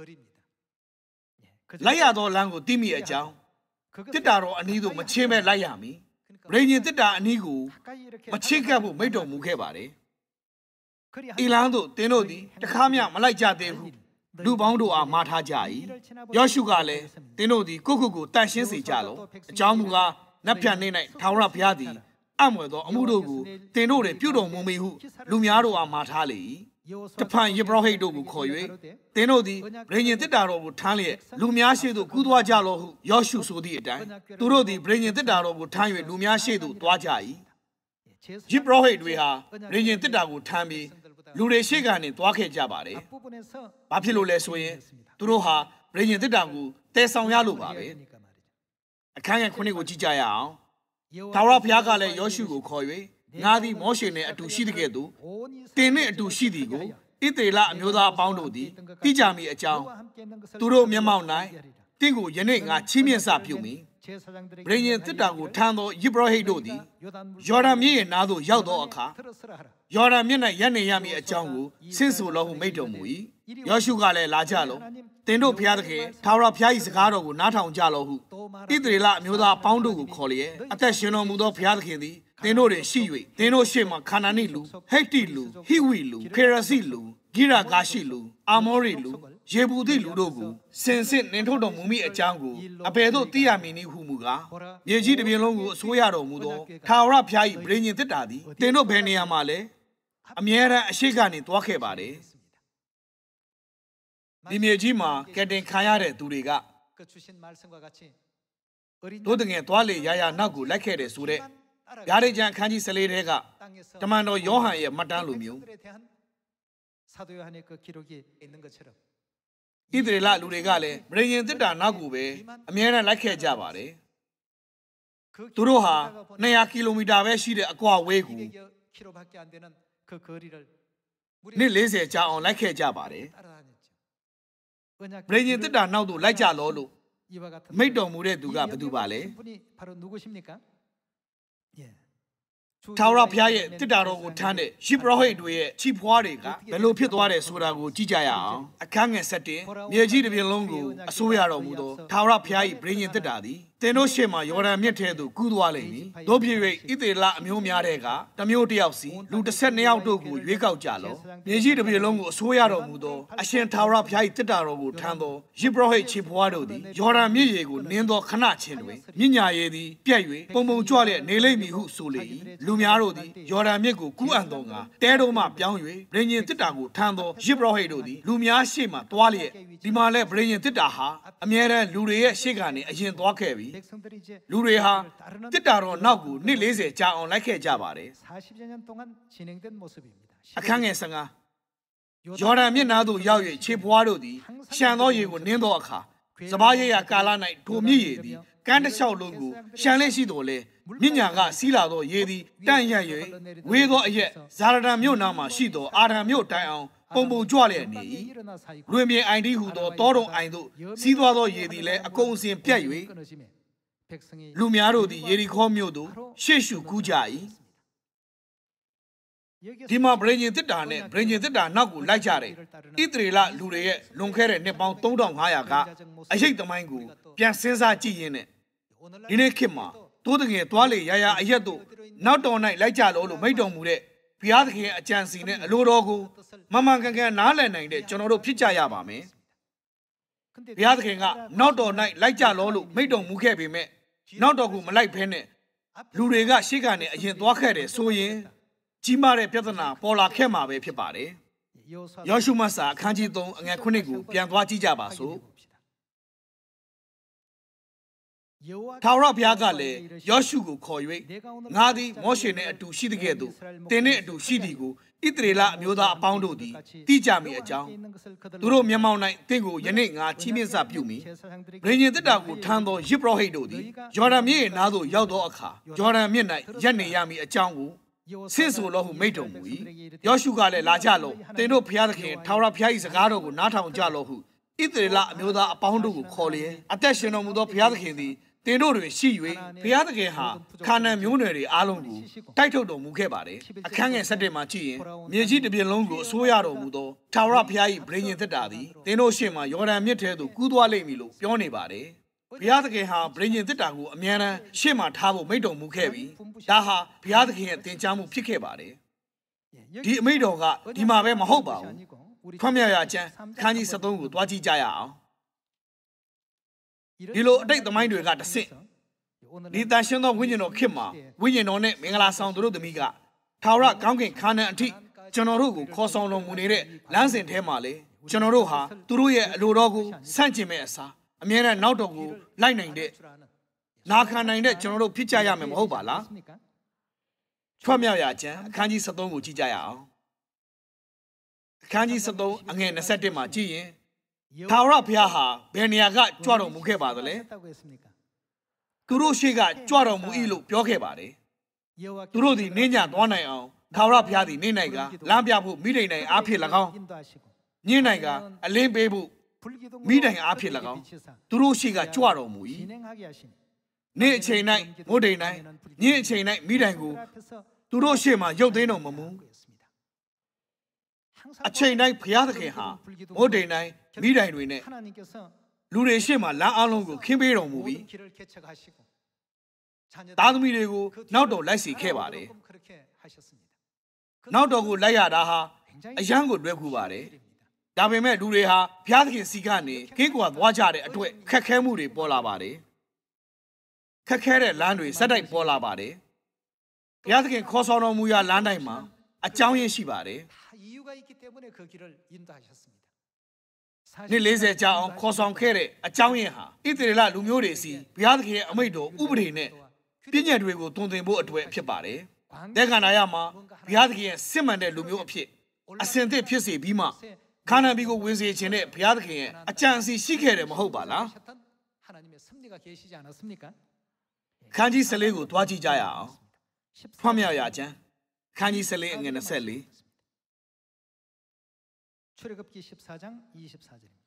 လိုက်ရသောလမ်းကိုသိမိအကြောင်းတစ်တာတော်အနီးသို့မချင်းပဲလိုက်ရမည်ဗြိဉ္ဉ်တစ်တာအနီးကိုမချစ်ကပ်ဖို့မိန့်တော်မူခဲ့ပါတယ်အီလန်တို့တင်းတို့သည်တခါမှမလိုက်ကြသေးဘူးလူပေါင်းတို့အားမှားထားကြ၏ယောရှုကလည်းတင်းတို့သည်ကိုတန်ရှင်းစေကြလောအကြောင်းမူကားနတ်ဖြန်နေ၌ထာဝရဘုရားသည်အမွယ်သောအမှုတို့ကိုတင်တို့တွင်ပြုတော်မူမိဟုလူများတို့အားမှာထားလေ၏တဖန်ယေဘရဟိတ်တို့ကိုခေါ်၍တင်တို့သည်ဗြိဉ္ဉ်သစ်တာတော်ကိုထမ်းလျက်လူများရှေ့သို့ကူးသွားကြလောဟုယောရှုဆိုသည့်အတိုင်းသူတို့သည်ဗြိဉ္ဉ်သစ်တာတော်ကိုထမ်း၍လူများရှေ့သို့သွားကြ၏ယေဘရဟိတ်တွေဟာဗြိဉ္ဉ်သစ်တာကိုထမ်းပြီးလူတွေရှေ့ကနေသွားခဲ့ကြပါတယ်။ဘာဖြစ်လို့လဲဆိုရင်သူတို့ဟာဗြိဉ္ဉ်သစ်တာကိုတည်ဆောင်ရလို့ပါပဲ။အခန်းငယ်9ကိုကြည့်ကြရအောင်။ထာဝရဘုရားကလည်းယောရှုကိုခေါ်၍ငါသည်မောရှေနှင့်အတူရှိတဲ့ကဲ့သို့တင်နှင့်အတူရှိသည်ကိုဣသရေလအမျိုးသားအပေါင်းတို့သည်သိကြမည်အကြောင်းသူတို့မျက်မှောက်၌တင့်ကိုယနေ့ငါချီးမြှင့်စပြုမည်ဗြိဉ္ဉ်သစ်တာကိုထမ်းသောယေဘရဟိတ်တို့သည်ယော်ဒန်မြစ်ရဲ့နားသို့ရောက်သောအခါယော်ဒန်မြစ်၌ရပ်နေရမည်အကြောင်းကိုဆင့်ဆိုလောဟုမိန့်တော်မူ၏ယောရှုကလည်းလာကြလောတင်တို့ဘုရားသခင်ထာဝရဘုရား၏စကားတော်ကိုနားထောင်ကြလောဟုဣသရေလအမျိုးသားအပေါင်းတို့ကိုခေါ်လျက်အသက်ရှင်တော်မူသောဘုရားသခင်သည်တင်တို့တွင်ရှိ၍တင်တို့ရှေ့မှခါနာနိလူဟိတ္တိလူဟိဝိလူခေရစီလူဂိရဂါရှိလူအာမောရိလူယေဗုသိလူတို့ကိုစင်စစ်နှင်ထုတ်တော်မူမိအကြောင်းကိုအဘယ်သို့သိရမည်နည်းဟုမူကားမြေကြီးတစ်ပြင်လုံးကိုအစိုးရတော်မူသောထာဝရဘုရား၏ဗြိဉ္ဉ်သစ်တာသည်တင်တို့ဘယ်နေရာမှာလဲအမြဲတမ်းအရှိကနေသွားခဲ့ပါတယ်ဒီမြေကြီးမှာကက်တင်ခံရတဲ့သူတွေကတို့တငယ်သွားလေရာရာနောက်ကိုလိုက်ခဲ့တယ်ဆိုတဲ့ဗျာဒိတ်ကျမ်းအခန်းကြီး14ထဲကတမန်တော်ယောဟန်ရဲ့မှတ်တမ်းလိုမျိုးဣသရေလလူတွေကလည်းဗြိဉ္ဉ်သစ်တာနောက်ကိုပဲအမြဲတမ်းလိုက်ခဲ့ကြပါတယ်သူတို့ဟာ200ကီလိုမီတာပဲရှိတဲ့အကွာဝေးကိုနေ့40ကြာအောင်လိုက်ခဲ့ကြပါတယ်ဗြိဉ္ဉ်သစ်တာနောက်သို့လိုက်ကြလောလို့မိန့်တော်မူတဲ့သူကဘယ်သူပါလဲထာဝရဘုရားရဲ့တစ်တာတော်ကိုထမ်းတဲ့ယေဘရဟိတ်တွေရဲ့ချီဖွားတွေကဘယ်လိုဖြစ်သွားတယ်ဆိုတာကိုကြည့်ကြရအောင်အခန်းငယ်7မြေကြီးတစ်ပြင်လုံးကိုအစိုးရတော်မူသောထာဝရဘုရား၏ဗြိဉ္ဉ်သစ်တာသည်တင်တို့ရှေ့မှာယော်ဒန်မြစ်ထဲသို့ကူးသွားလိမ့်မည်တို့ဖြစ်၍ဣသရေလအမျိုးများတဲ့ကတစ်မျိုးတစ်ယောက်စီလူ12ယောက်တို့ကိုရွေးကောက်ကြလောမြေကြီးတစ်ပြင်လုံးကိုအစိုးရတော်မူသောအရှင်ထာဝရဘုရား၏တစ်တာတော်ကိုထမ်းသောယေဘရဟိတ်ချီဖွားတို့သည်ယော်ဒန်မြစ်ရေကိုနင်းသောခဏချင်းတွင်မြင့်ညာရေသည်ပြက်၍ပုံပုံကြွလျက်နေလိမ့်မည်ဟုဆိုလေ၏လူများတို့သည်ယော်ဒန်မြစ်ကိုကူးအံ့သောငါတဲတော်မှပြောင်း၍ဗြိဉ္ဉ်သစ်တာကိုထမ်းသောယေဘရဟိတ်တို့သည်လူများရှေ့မှတွားလျက်ဒီမှာလဲဗြိဉ္ဉ်သစ်တာဟာအမြဲတမ်းလူတွေရဲ့ရှေ့ကနေအရင်သွားခဲ့ပြီလူတွေဟာတစ်တာတော်နောက်ကိုနှစ်40ကြာအောင်လိုက်ခဲ့ကြပါတယ်အခန်းငယ်15ယော်ဒန်မြစ်နားသို့ရောက်၍ခြေဖွားတို့သည်ရှံသောရေကိုနင်းသောအခါစပါးရိပ်ရာကာလ၌ထိုမြစ်ရေသည်ကမ်းတစ်လျှောက်လုံးကိုရှံလျက်ရှိတော်လဲမြညာကစီးလာသောရေသည်တန့်ရက်၍ဝေးသောအရက်ဇာရဒန်မြို့နားမှရှိသောအာရန်မြို့တိုင်အောင်ပုံပုံကြွလျက်နေ၏လွင်ပြင်အိုင်တီဟုသောတောတုံအိုင်သို့စီးသွားသောရေသည်လည်းအကုန်အစင်ပြတ်၍လူများတို့သည်ယေရီခေါမြို့သို့ရှေ့ရှုကူးကြ၏ဒီမှာဗြိဉ္ဉ်သစ်တာနဲ့ဗြိဉ္ဉ်သစ်တာနောက်ကိုလိုက်ကြတယ်ဣသရေလလူတွေရဲ့လွန်ခဲ့တဲ့နှစ်ပေါင်း3500ကအရေးသမိုင်းကိုပြန်စဉ်းစားကြည့်ရင်းနဲ့ဒီနေ့ခေတ်မှာတိုးတကယ်သွားလေရာရာအရက်တို့နောက်တော်၌လိုက်ကြလို့မိန့်တော်မူတဲ့ဘုရားသခင်ရဲ့အကြံစီနဲ့အလိုတော်ကိုမမှန်ကန်ကန်နားလည်နိုင်တဲ့ကျွန်တော်တို့ဖြစ်ကြရပါမယ်ဘုရားသခင်ကနောက်တော်၌လိုက်ကြလို့မိန့်တော်မူခဲ့ပေမဲ့နောက်တော်ကိုမလိုက်ဖဲနဲ့လူတွေကရှေ့ကနေအရင်သွားခဲ့တယ်ဆိုရင်ကြီးမားတဲ့ပြဿနာပေါ်လာခဲ့မှာပဲဖြစ်ပါတယ်ယောရှုမတ်စာအခန်းကြီး3အငယ်9ကိုပြန်သွားကြည့်ကြပါစို့ထာဝရဘုရားကလည်းယောရှုကိုခေါ်၍ငါသည်မောရှေနှင့်အတူရှိတဲ့ကဲ့သို့တင်နှင့်အတူရှိသည်ကိုဣသရေလအမျိုးသားအပေါင်းတို့သည်သိကြမည်အကြောင်းသူတို့မျက်မှောက်၌တင့်ကိုယနေ့ငါချီးမြှင့်စပြုမည်ဗြိဉ္ဉ်သစ်တာကိုထမ်းသောယေဘရဟိတ်တို့သည်ယော်ဒန်မြစ်နားသို့ရောက်သောအခါယော်ဒန်မြစ်၌ရပ်နေရမည်အကြောင်းကိုဆင့်ဆိုလောဟုမိန့်တော်မူ၏ယောရှုကလည်းလာကြလောတင်တို့ဘုရားသခင်ထာဝရဘုရား၏စကားတော်ကိုနားထောင်ကြလောဟုဣသရေလအမျိုးသားအပေါင်းတို့ကိုခေါ်လျက်အသက်ရှင်တော်မူသောဘုရားသခင်သည်တင်တို့တွင်ရှိ၍ဘုရားသခင်ဟာခါနန်မျိုးနွယ်တွေအားလုံးကိုတိုက်ထုတ်တော်မူခဲ့ပါတယ်အခန်းငယ်7မှာကြည့်ရင်မြေကြီးတစ်ပြင်လုံးကိုအစိုးရတော်မူသောထာဝရဘုရား၏ဗြိဉ္ဉ်သစ်တာသည်တင်တို့ရှေ့မှာယော်ဒန်မြစ်ထဲသို့ကူးသွားလိမ့်မည်လို့ပြောနေပါတယ်ဘုရားသခင်ဟာဗြိဉ္ဉ်သစ်တာကိုအမြဲတမ်းရှေ့မှာထားဖို့မိန့်တော်မူခဲ့ပြီးဒါဟာဘုရားသခင်ရဲ့သင်ကြားမှုဖြစ်ခဲ့ပါတယ်ဒီအမိန့်တော်ကဒီမှာပဲမဟုတ်ပါဘူးဖွင့်ပြရကျမ်းအခန်းကြီး73ကိုတွားကြည့်ကြရအောင်ဒီလိုအတိတ်သမိုင်းတွေကတဆင့်ဒီတန်ရှင်းသောဝိညာဉ်တော်ခေတ်မှာဝိညာဉ်တော်နဲ့မင်္ဂလာဆောင်သူတို့သမီးကထာဝရကောင်းကင်ခါနန်အထိကျွန်တော်တို့ကိုခေါ်ဆောင်တော်မူနေတဲ့လမ်းစဉ်ထဲမှာလေကျွန်တော်တို့ဟာသူတို့ရဲ့အလိုတော်ကိုဆန့်ကျင်မဲ့အစားအမြဲတမ်းနောက်တော်ကိုလိုက်နိုင်တဲ့နာခံနိုင်တဲ့ကျွန်တော်တို့ဖြစ်ကြရမယ်မဟုတ်ပါလားချွတ်မြောက်ရာကျမ်းအခန်းကြီး73ကိုကြည့်ကြရအောင်အခန်းကြီး73အငယ်21မှာကြည့်ရင်ထာဝရဘုရားဟာဘယ်နေရာကကြွတော်မူခဲ့ပါသလဲသူတို့ရှေ့ကကြွတော်မူ၏လို့ပြောခဲ့ပါတယ်သူတို့သည်နင်းညသွားနိုင်အောင်ထာဝရဘုရားသည်နေနိုင်ကလမ်းပြဖို့မိဒိန်နိုင်အားဖြင့်၎င်းညင်းနိုင်ကအလင်းပေးဖို့မိဒိန်အားဖြင့်၎င်းသူတို့ရှေ့ကကြွတော်မူ၏နေ့အချိန်၌မိုးဒိန်၌ညင်းအချိန်၌မိဒိန်ကိုသူတို့ရှေ့မှာရုပ်သိမ်းတော်မမူအချိန်တိုင်းဘုရားသခင်ဟာမိုးဒိန်တိုင်းမိဒိန်တွေနဲ့လူတွေရှေ့မှာလမ်းအလုံးကိုခင်းပေးတော်မူပြီးသားသမီးတွေကိုနောက်တော်လိုက်စီခဲ့ပါတယ်နောက်တော်ကိုလိုက်ရတာဟာအယံကိုလွယ်ကူပါတယ်ဒါပေမဲ့လူတွေဟာဘုရားသခင်စီကနေကင်းကွာသွားကြတဲ့အတွက်ခက်ခဲမှုတွေပေါ်လာပါတယ်ခက်ခဲတဲ့လမ်းတွေစက်တိုက်ပေါ်လာပါတယ်ဘုရားသခင်ခေါ်ဆောင်တော်မူရာလမ်းတိုင်းမှာအကြောင်းရင်းရှိပါတယ်နေ့40ကြာအောင်ခေါ်ဆောင်ခဲ့တဲ့အကြောင်းရင်းဟာဣသရေလလူမျိုးတွေစီဘုရားသခင်ရဲ့အမိန့်တော်ဥပဒေနဲ့ပြည့်ညတ်တွေကိုတုံသင်ဖို့အတွက်ဖြစ်ပါတယ်။တဲ့ခန္ဓာရမှာဘုရားသခင်ရဲ့စစ်မှန်တဲ့လူမျိုးအဖြစ်အစဉ်သစ်ဖြစ်စေပြီးမှခါနာဘီကိုဝင်စေခြင်းနဲ့ဘုရားသခင်ရဲ့အကြံအစီရှိခဲ့တယ်မဟုတ်ပါလား။ခန်းကြီး14ကိုတွားကြည့်ကြရအောင်။ဖွင့်မြောက်ရာကျမ်းခန်းကြီး14အငယ်24 출애굽기 14장 24절입니다.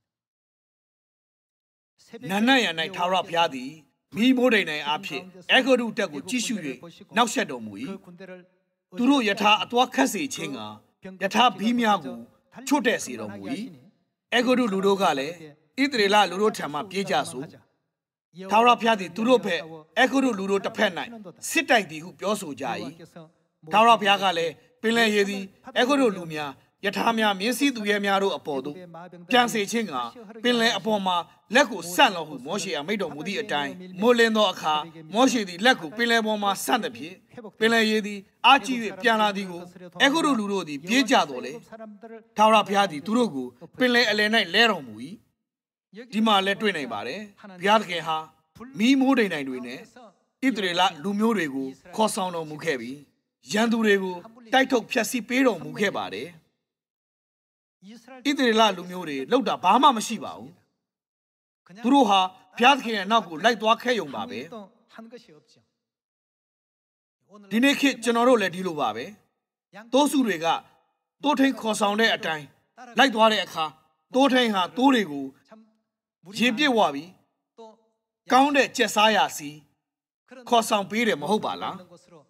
နန်းနတ်ရ၌ထာဝရဘုရားသည်မိမိုးဒိန်၌အားဖြင့်အေဂုတုတပ်ကိုကြည့်ရှု၍နောက်ဆက်တော်မူ၏သူတို့ယထာအသွားခတ်စေခြင်းကယထာဘီးများကိုချွတ်တဲ့စေတော်မူ၏အေဂုတုလူတို့ကလည်းဣသရေလလူတို့ထံမှပြေးကြစို့ထာဝရဘုရားသည်သူတို့ဘက်အေဂုတုလူတို့တစ်ဖက်၌စစ်တိုက်သည်ဟုပြောဆိုကြ၏ထာဝရဘုရားကလည်းပင်လယ်ရေသည်အေဂုတုလူများယထာများမြင်းစည်းသူရဲများတို့အပေါ်သို့ပြန်စေခြင်းကပင်လယ်အပေါ်မှာလက်ကိုဆန့်တော်ဟုမောရှေအမိန့်တော်မူသည့်အတိုင်းမိုးလင်းသောအခါမောရှေသည်လက်ကိုပင်လယ်ပေါ်မှာဆန့်သည်ဖြင့်ပင်လယ်ရေသည်အားကြီး၍ပြန်လာသည်ကိုအေဂုတုလူတို့သည်ပြေးကြတော်လေထာဝရဘုရားသည်သူတို့ကိုပင်လယ်အလယ်၌လဲတော်မူ၏ဒီမှာလည်းတွေ့နိုင်ပါတယ်ဘုရားသခင်ဟာမီးမိုးဒိန်တွေနဲ့ဣသရေလလူမျိုးတွေကိုခေါ်ဆောင်တော်မူခဲ့ပြီးရန်သူတွေကိုတိုက်ထုတ်ဖျက်ဆီးပေးတော်မူခဲ့ပါတယ်ဣသရေလလူမျိုးတွေလောက်တာဘာမှမရှိပါဘူးသူတို့ဟာဘုရားသခင်ရဲ့နောက်ကိုလိုက်သွားခဲ့ရုံပါပဲဒီနေ့ခေတ်ကျွန်တော်တို့လည်းဒီလိုပါပဲတိုးစုတွေကတိုးထိန်ခေါ်ဆောင်တဲ့အတိုင်းလိုက်သွားတဲ့အခါတိုးထိန်ဟာတိုးတွေကိုရေပြစ်ဝပြီးကောင်းတဲ့ကြက်စားရစီခေါ်ဆောင်ပေးတယ်မဟုတ်ပါလား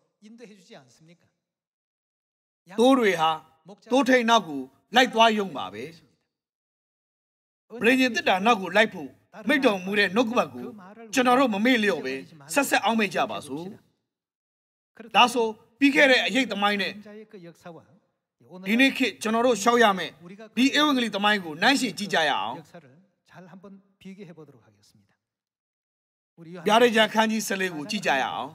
တိုးတွေဟာတိုးထိန်နောက်ကိုလိုက်သွားရုံပါပဲဗြိဉ္ဉ်တစ်တာနောက်ကိုလိုက်ဖို့မိတ်တော်မူတဲ့နှုတ်ကပတ်ကိုကျွန်တော်တို့မမေ့လျော့ပဲဆက်ဆက်အောင်မေ့ကြပါစို့ဒါဆိုပြီးခဲ့တဲ့အရေးသမိုင်းနဲ့ဒီနေ့ခေတ်ကျွန်တော်တို့ရှောက်ရမယ်ဒီဧဝံဂေလိသမိုင်းကိုနှိုင်းယှဉ်ကြည့်ကြရအောင်ဗျာဒိတ်ကျမ်းခန်းကြီး14ကိုကြည့်ကြရအောင်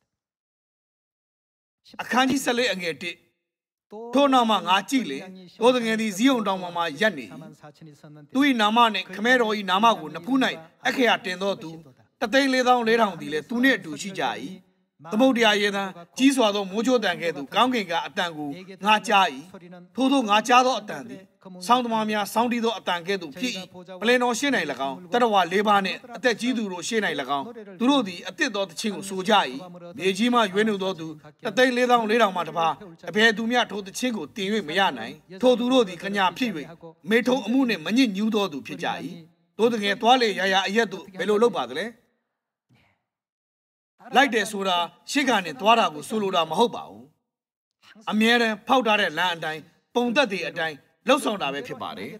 အခန်းကြီး14အငယ်1ထို့နောက်မှငါကြည့်လေသိုးတငယ်သည်ဇီးုံတောင်ပေါ်မှာရပ်နေသူ၏နာမနှင့်ခမဲတော်၏နာမကိုနဖူး၌အခရာတင်သောသူ1,440,000သည်လည်းသူနှင့်အတူရှိကြ၏သမုဒ္ဒရာရေသံကြီးစွာသောမိုးကြိုးတန်ကဲ့သို့ကောင်းကင်ကအတန်ကိုငါကြား၏ထို့သောငါကြားသောအတန်သည်ဆောင်းသမားများဆောင်းတီးသောအတန်ကဲ့သို့ဖြစ်၏ပလင်တော်ရှေ့၌၎င်းတရဝ၄ပါးနှင့်အသက်ကြီးသူတို့ရှေ့၌၎င်းသူတို့သည်အသစ်သောတခြင်းကိုဆိုကြ၏မြေကြီးမှရွေးနှုတ်သောသူ1,440,000မှတပါးအဘယ်သူမျှထိုတခြင်းကိုတင်၍မရနိုင်ထိုသူတို့သည်ကညာဖြစ်၍မေထုံအမှုနှင့်မညစ်ညူးသောသူဖြစ်ကြ၏တို့တကယ်သွားလေရာရာအရက်တို့ဘယ်လိုလုပ်ပါသလဲလိုက်တယ်ဆိုတာရှေ့ကနေသွားတာကိုဆိုလိုတာမဟုတ်ပါဘူးအမြဲတမ်းဖောက်ထားတဲ့လမ်းအတိုင်းပုံသက်တွေအတိုင်းလှုပ်ဆောင်တာပဲဖြစ်ပါတယ်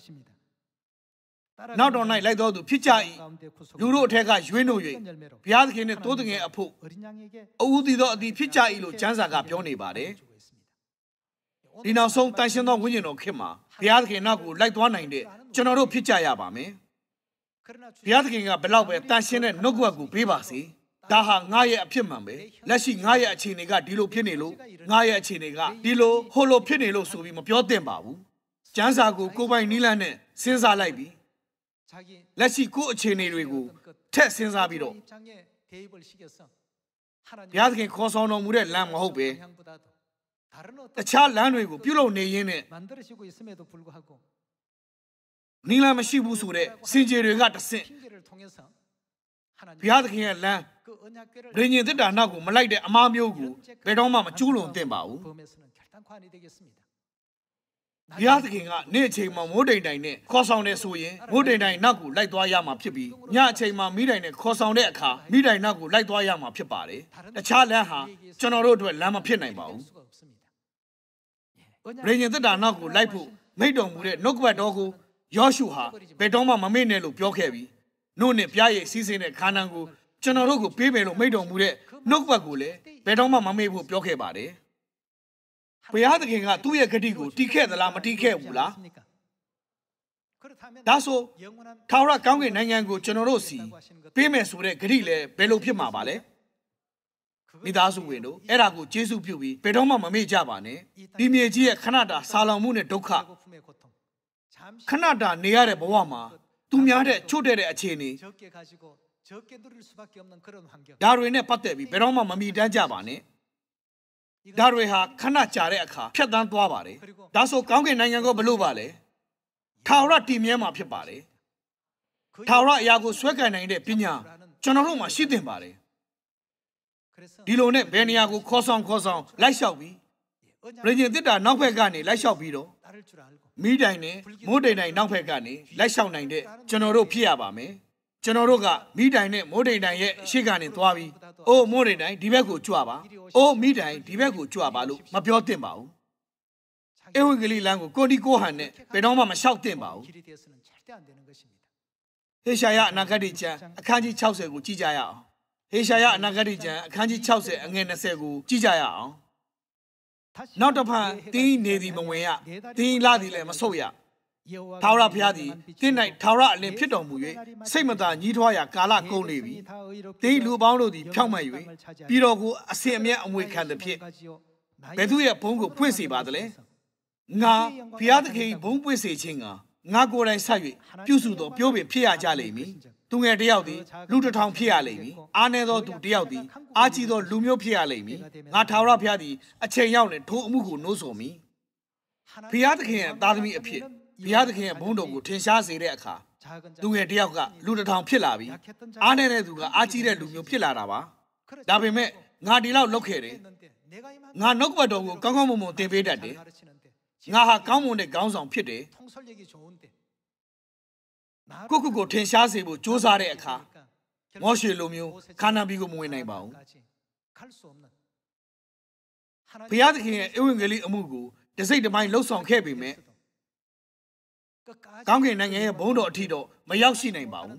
နောက်တော်၌လိုက်တော်သူဖြစ်ကြ၏လူတို့အထက်ကရွေးနှုတ်၍ဘုရားသခင်နှင့်တိုးတငယ်အဖို့အဦးသီးသောအသည်ဖြစ်ကြ၏လို့ကျမ်းစာကပြောနေပါတယ်ဒီနောက်ဆုံးတန်ရှင်းသောဝိညာဉ်တော်ခင်မှာဘုရားသခင်နောက်ကိုလိုက်သွားနိုင်တဲ့ကျွန်တော်တို့ဖြစ်ကြရပါမယ်ဘုရားသခင်ကဘယ်လောက်ပဲတန်ရှင်းတဲ့နှုတ်ကပတ်ကိုပေးပါစေဒါဟာငါရဲ့အဖြစ်မှန်ပဲလက်ရှိငါရဲ့အခြေအနေကဒီလိုဖြစ်နေလို့ငါရဲ့အခြေအနေကဒီလိုဟိုလိုဖြစ်နေလို့ဆိုပြီးမပြောသင့်ပါဘူးကျမ်းစာကိုကိုယ်ပိုင်နီးလန်းနဲ့စဉ်းစားလိုက်ပြီးလက်ရှိကိုယ့်အခြေအနေတွေကိုထက်စဉ်းစားပြီးတော့ဘုရားသခင်ခေါ်ဆောင်တော်မူတဲ့လမ်းမဟုတ်ပဲတခြားလမ်းတွေကိုပြုလုပ်နေရင်းနဲ့နီးလန်းမရှိဘူးဆိုတဲ့စင်ကြယ်တွေကတဆင့်ဘုရားသခင်ရဲ့လမ်းဗြိဉ္ဉ်သစ္စာနောက်ကိုမလိုက်တဲ့အမှားမျိုးကိုဘယ်တော့မှမကျူးလွန်သင့်ပါဘူးဘုရားသခင်ကနေ့အချိန်မှာမိုးတိမ်တိုင်နဲ့ခေါ်ဆောင်တဲ့ဆိုရင်မိုးတိမ်တိုင်နောက်ကိုလိုက်သွားရမှာဖြစ်ပြီးညအချိန်မှာမိတိုင်နဲ့ခေါ်ဆောင်တဲ့အခါမိတိုင်နောက်ကိုလိုက်သွားရမှာဖြစ်ပါတယ်တခြားလမ်းဟာကျွန်တော်တို့အတွက်လမ်းမဖြစ်နိုင်ပါဘူးဗြိဉ္ဉ်သစ္စာနောက်ကိုလိုက်ဖို့မိတ်တော်မူတဲ့နှုတ်ကပတ်တော်ကိုယောရှုဟာဘယ်တော့မှမမေ့နဲ့လို့ပြောခဲ့ပြီးနှုတ်နဲ့ပြားရည်စီးစင်းတဲ့ခါနန်ကိုကျွန်တော်တို့ကိုပေးမယ်လို့မိတ်တော်မူတဲ့နှုတ်ကပတ်ကိုလည်းဘယ်တော့မှမမေ့ဖို့ပြောခဲ့ပါတယ်ဘုရားသခင်ကသူ့ရဲ့ဂတိကိုတီးခဲ့သလားမတီးခဲ့ဘူးလားဒါဆိုထာဝရကောင်းကင်နိုင်ငံကိုကျွန်တော်တို့စီပေးမယ်ဆိုတဲ့ဂတိလည်းဘယ်လိုဖြစ်မှာပါလဲမိသားစုဝင်တို့အဲ့ဒါကိုကျေးဇူးပြုပြီးဘယ်တော့မှမမေ့ကြပါနဲ့ဒီမြေကြီးရဲ့ခဏတာဆာလောင်မှုနဲ့ဒုက္ခခဏတာနေရတဲ့ဘဝမှာသူများတဲ့ချို့တဲ့အခြေအနေဒါတွေနဲ့ပတ်သက်ပြီးဘယ်တော့မှမမီတမ်းကြပါနဲ့ဒါတွေဟာခဏကြာတဲ့အခါဖြတ်သန်းသွားပါတယ်ဒါဆိုကောင်းကင်နိုင်ငံကိုဘလို့ပါလဲထာဝရတည်မြဲမှာဖြစ်ပါတယ်ထာဝရအရာကိုဆွဲကင်နိုင်တဲ့ပညာကျွန်တော်တို့မှာရှိသင့်ပါတယ်ဒီလိုနဲ့ဘယ်နေရာကိုခေါ်ဆောင်လိုက်လျှောက်ပြီးဗြိဉ္ဉ်သစ္စာနောက်ဘက်ကနေလိုက်လျှောက်ပြီးတော့မိတိုင်နဲ့မိုးတိမ်တိုင်နောက်ဘက်ကနေလိုက်လျှောက်နိုင်တဲ့ကျွန်တော်တို့ဖြစ်ရပါမယ်ကျွန်တော်တို့ကမိတိုင်နဲ့မိုးတိမ်တိုင်ရဲ့ရှေ့ကနေသွားပြီးအိုးမိုးတိမ်တိုင်ဒီဘက်ကိုကြွပါအိုးမိတိုင်ဒီဘက်ကိုကြွပါလို့မပြောသင့်ပါဘူးဧဝံဂေလိလမ်းကိုကိုတီကိုဟန်နဲ့ဘယ်တော့မှမလျှောက်သင့်ပါဘူးဟေရှာယအနာဂတ်ကျမ်းအခန်းကြီး60ကိုကြည့်ကြရအောင်ဟေရှာယအနာဂတ်ကျမ်းအခန်းကြီး60အငယ်20ကိုကြည့်ကြရအောင်နောက်တစ်ဖန်တင်းနေသည်မဝင်ရတင်းလာသည်လည်းမဆုတ်ရထာဝရဘုရားသည်တင်း၌ထာဝရအလင်းဖြစ်တော်မူ၍စိတ်မသာညှိထွားရာကာလကုန်လေပြီတင်းလူပေါင်းတို့သည်ဖြောင့်မတ်၍ပြည်တော်ကိုအစင်အမြတ်အမွေခံသည်ဖြင့်ဘယ်သူရဲ့ဘုန်းကိုဖွင့်စေပါသလဲငါဘုရားသခင်ဘုန်းပွင့်စေခြင်းကငါကိုယ်တိုင်ဆက်၍ပြုစုသောပြောပင်ဖြစ်ရကြလိမ့်မည်သူငယ်တယောက်သည်လူတစ်ထောင်ဖြစ်ရလိမ့်မည်အားနည်းသောသူတယောက်သည်အားကြီးသောလူမျိုးဖြစ်ရလိမ့်မည်ငါထာဝရဘုရားသည်အချိန်ရောက်နေထိုအမှုကိုနှိုးဆော်မည်ဘုရားသခင်ရဲ့သားသမီးအဖြစ်ဘုရားသခင်ရဲ့ဘုန်းတော်ကိုထင်ရှားစေတဲ့အခါသူငယ်တယောက်ကလူတစ်ထောင်ဖြစ်လာပြီးအားနည်းတဲ့သူကအားကြီးတဲ့လူမျိုးဖြစ်လာတာပါဒါပေမဲ့ငါဒီလောက်လုပ်ခဲ့တယ်ငါနှုတ်ကပတ်တော်ကိုကောင်းကောင်းမွန်မွန်သင်ပေးတတ်တယ်ငါဟာကောင်းမွန်တဲ့ခေါင်းဆောင်ဖြစ်တယ်ကိုထင်ရှားစေဖို့ကြိုးစားတဲ့အခါမောရှေလိုမျိုးခါနာဘီကိုမဝင်နိုင်ပါဘူးဘုရားသခင်ရဲ့ဧဝံဂေလိအမှုကိုတစိတ်တစ်ပိုင်းလှုပ်ဆောင်ခဲ့ပေမဲ့ကောင်းကင်နိုင်ငံရဲ့ဘုန်းတော်အထီတော့မရောက်ရှိနိုင်ပါဘူး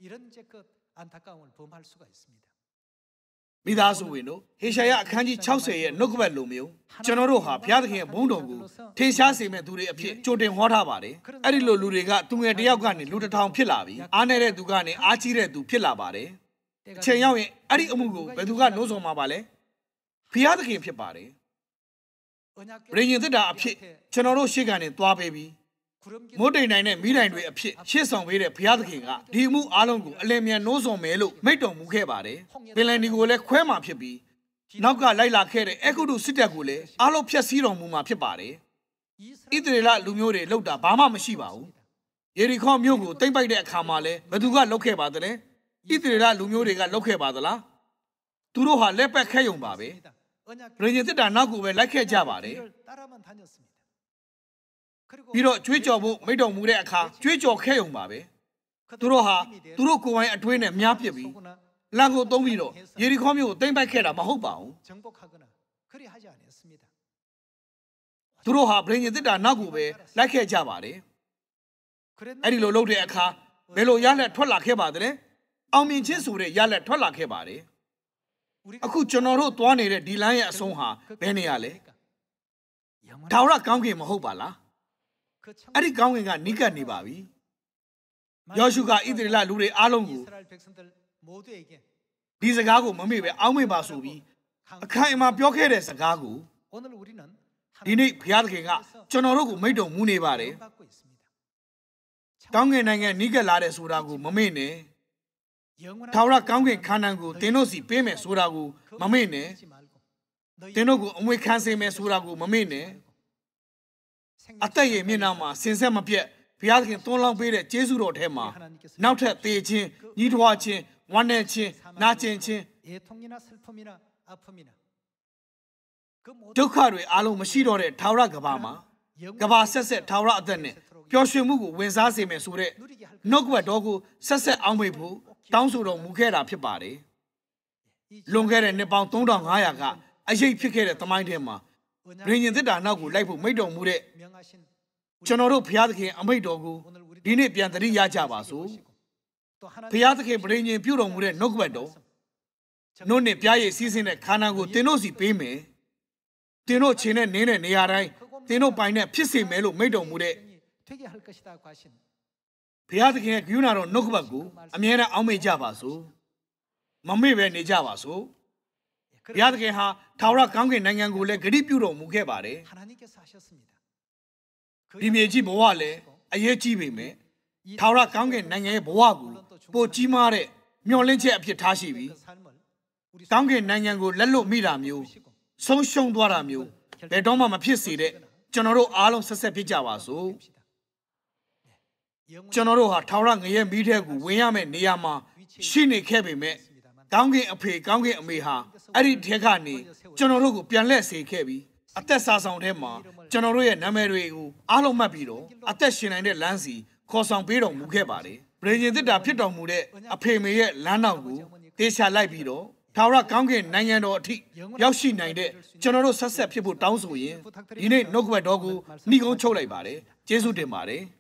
မိသားစုဝင်တို့ဟေရှာယအခန်းကြီး60ရဲ့နှုတ်ကပတ်လိုမျိုးကျွန်တော်တို့ဟာဘုရားသခင်ရဲ့ဘုန်းတော်ကိုထင်ရှားစေမဲ့သူတွေအဖြစ်ကြိုတင်ဟောထားပါတယ်အဲ့ဒီလိုလူတွေကသူငယ်တယောက်ကနေလူတစ်ထောင်ဖြစ်လာပြီးအားနေတဲ့သူကနေအားကြီးတဲ့သူဖြစ်လာပါတယ်အချိန်ရောက်ရင်အဲ့ဒီအမှုကိုဘယ်သူကနှိုးဆော်မှာပါလဲဘုရားသခင်ဖြစ်ပါတယ်ဗြိဉ္ဉ်သစ္စာအဖြစ်ကျွန်တော်တို့ရှေ့ကနေသွားပေးပြီးမိုးတိမ်တိုင်နဲ့မိတိုင်တွေအဖြစ်ရှေ့ဆောင်ပေးတဲ့ဘုရားသခင်ကဒီအမှုအားလုံးကိုအလင်းမြန်နှိုးဆော်မယ်လို့မိန့်တော်မူခဲ့ပါတယ်ပင်လယ်ဒီကိုလည်းခွဲမှာဖြစ်ပြီးနောက်ကလိုက်လာခဲ့တဲ့အေဂုတုစစ်တပ်ကိုလည်းအားလုံးဖျက်ဆီးတော်မူမှာဖြစ်ပါတယ်ဣသရေလလူမျိုးတွေလောက်တာဘာမှမရှိပါဘူးယေရီခေါမြို့ကိုတိမ့်ပိုက်တဲ့အခါမှာလည်းဘယ်သူကလောက်ခဲ့ပါသလဲဣသရေလလူမျိုးတွေကလောက်ခဲ့ပါသလားသူတို့ဟာလက်ပတ်ခဲယုံပါပဲဗြိဉ္ဉ်သစ္စာနောက်ကိုပဲလိုက်ခဲ့ကြပါတယ်ပြီးတော့ကြွေးကြော်ဖို့မိတ်တော်မူတဲ့အခါကြွေးကြော်ခဲ့ုံပါပဲသူတို့ဟာသူတို့ကိုယ်ပိုင်အတွင်းနဲ့များပြစ်ပြီးလမ်းကိုသုံးပြီးတော့ယေရီခေါမြို့ကိုတိမ့်ပိုက်ခဲ့တာမဟုတ်ပါဘူးသူတို့ဟာဗြိဉ္ဉ်သစ္စာနောက်ကိုပဲလိုက်ခဲ့ကြပါတယ်အဲ့ဒီလိုလုပ်တဲ့အခါဘယ်လိုရလက်ထွက်လာခဲ့ပါသလဲအောင်မြင်ခြင်းဆိုတဲ့ရလက်ထွက်လာခဲ့ပါတယ်အခုကျွန်တော်တို့သွားနေတဲ့ဒီလမ်းရဲ့အဆုံးဟာဘယ်နေရာလဲထာဝရကောင်းကင်မဟုတ်ပါလားအဲ့ဒီကောင်းကင်ကနိကတ်နေပါပြီယောရှုကဣသရေလလူတွေအားလုံးကိုဒီစကားကိုမမေ့ပဲအောက်မေ့ပါဆိုပြီးအခိုင်အမာပြောခဲ့တဲ့စကားကို 오늘 우리는 ဒီနေ့ဘုရားသခင်ကကျွန်တော်တို့ကိုမိန့်တော်မူနေပါတယ် 받고 있습니다. ကောင်းကင်နိုင်ငံနီးကပ်လာတဲ့ဆိုတာကိုမမေ့နဲ့ 영원한 ထာဝရကောင်းကင်ခါနန်ကိုသင်တို့စီပေးမယ်ဆိုတာကိုမမေ့နဲ့ 잊지 말고 너희 သင်တို့ကိုအမွေခံစေမယ်ဆိုတာကိုမမေ့နဲ့ အသက်ရည်မျက်နှာမှာစင်ဆက်မပြတ်ဘုရားသခင်သွန်းလောင်းပေးတဲ့ကျေးဇူးတော်ထဲမှာနောက်ထပ်သေခြင်းညီးထွားခြင်းဝမ်းနည်းခြင်းနာကျင်ခြင်း 애통이나 슬픔이나 아픔이나 그 모든 ဒုက္ခတွေအားလုံးမရှိတော့တဲ့ထာဝရကဘာမှာကဘာဆက်ဆက်ထာဝရအသက်နဲ့ပျော်ရွှင်မှုကိုဝင်စားစေမယ်ဆိုတဲ့နှုတ်ကပတ်တော်ကိုဆက်ဆက်အောင်မေ့ဖို့တောင်းဆိုတော်မူခဲ့တာဖြစ်ပါတယ် လွန်ခဲ့တဲ့နှစ်ပေါင်း3500ကအရေးဖြစ်ခဲ့တဲ့သမိုင်းထဲမှာဗြိဉ္ဉ်သစ်တာနောက်ကိုလိုက်ဖို့မိန့်တော်မူတဲ့ 명하신 ကျွန်တော်တို့ဘုရားသခင်အမိန့်တော်ကိုဒီနေ့ပြန်သတိရကြပါစို့ 또 하나님 ဘုရားသခင်ဗြိဉ္ဉ်ပြုတော်မူတဲ့နှုတ်ကပတ်တော်နှုတ်နဲ့ပြားရည်စီးဆင်းတဲ့ခန္ဓာကိုသင်တို့စီပေးမယ်သင်တို့ခြေနဲ့နင်းတဲ့နေရာတိုင်းသင်တို့ပိုင်နဲ့ဖြစ်စေမယ်လို့မိန့်တော်မူတဲ့ 되게 할 것이다고 하신 ဘုရားသခင်ရဲ့ဂရုဏာတော်နှုတ်ကပတ်ကိုအမြဲတမ်းအောက်မေ့ကြပါစို့မမေ့ပဲနေကြပါစို့ဘုရားသခင်ဟာထာဝရကောင်းကင်နိုင်ငံကိုလည်းဂရုပြုတော်မူခဲ့ပါတယ် 하나님께서 하셨습니다. ဒီမြေကြီးဘဝလည်းအရေးကြီးပေမဲ့ထာဝရကောင်းကင်နိုင်ငံရဲ့ဘဝကိုပိုကြီးမားတဲ့မျှော်လင့်ချက်အဖြစ်ထားရှိပြီး 그 삶을 우리 ကောင်းကင်နိုင်ငံကိုလက်လွတ်မိတာမျိုးဆုံးရှုံးသွားတာမျိုးဘယ်တော့မှမဖြစ်စေတဲ့ကျွန်တော်တို့အားလုံးဆက်ဆက်ဖြစ်ကြပါစို့ 영원히 ကျွန်တော်တို့ဟာထာဝရငရဲမိတဲ့ကိုဝင်ရမယ့်နေရာမှာရှိနေခဲ့ပေမဲ့ကောင်းကင်အဖေကောင်းကင်အမေဟာအဲ့ဒီထဲကနေကျွန်တော်တို့ကိုပြန်လှည့်စေခဲ့ပြီးအသက်စာဆောင်ထဲမှာကျွန်တော်တို့ရဲ့နာမည်တွေကိုအားလုံးမှတ်ပြီးတော့အသက်ရှင်နိုင်တဲ့လမ်းစီခေါ်ဆောင်ပေးတော်မူခဲ့ပါတယ်ဗြိဉ္ဉ်သစ်တာဖြစ်တော်မူတဲ့အဖေမေရဲ့လမ်းတော်ကိုတေချာလိုက်ပြီးတော့ထာဝရကောင်းကင်နိုင်ငံတော်အထိရောက်ရှိနိုင်တဲ့ကျွန်တော်တို့ဆက်ဆက်ဖြစ်ဖို့တောင်းဆိုရင်ဒီနေ့နှုတ်ကပတ်တော်ကိုနှီးကုန်းချုပ်လိုက်ပါတယ်ကျေးဇူးတင်ပါတယ်